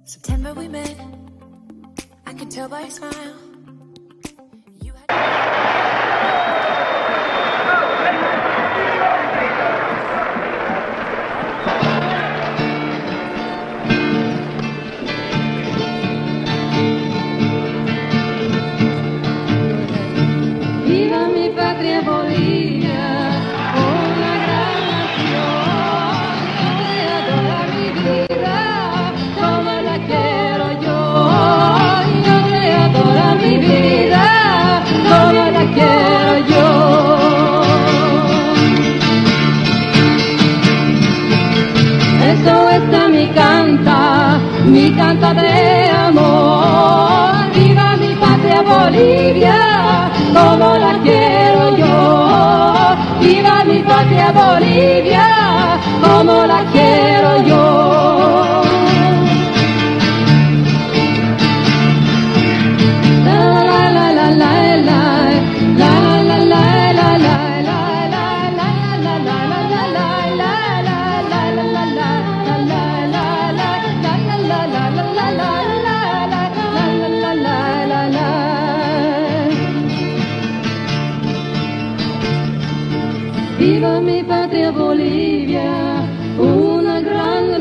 September we met, I could tell by your smile. Viva mi patria Bolivia, una gran nación, creadora mi vida, como la quiero yo creadora mi vida, como la quiero yo. Eso está mi canta de amor, viva mi patria Bolivia, como la quiero yo, viva mi patria Bolivia, como la quiero yo. La la la la la la la la la la la Viva mi patria Bolivia, una gran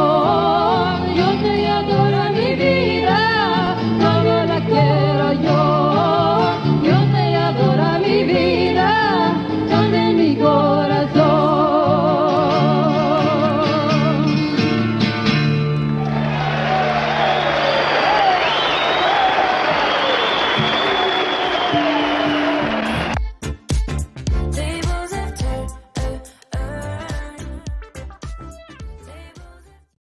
nación, yo te adoro mi vida, como la quiero yo.